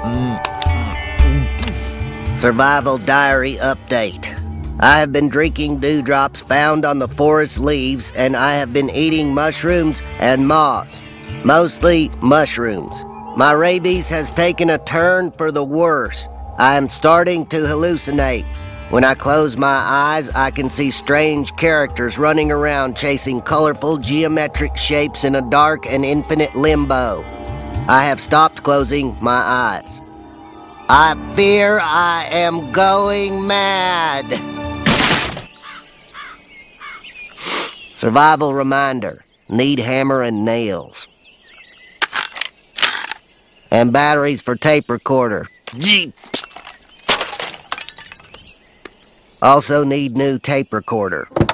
Survival Diary Update. I have been drinking dewdrops found on the forest leaves, and I have been eating mushrooms and moss. Mostly mushrooms. My rabies has taken a turn for the worse. I am starting to hallucinate. When I close my eyes, I can see strange characters running around chasing colorful geometric shapes in a dark and infinite limbo. I have stopped closing my eyes. I fear I am going mad. Survival reminder. Need hammer and nails. And batteries for tape recorder. Also need new tape recorder.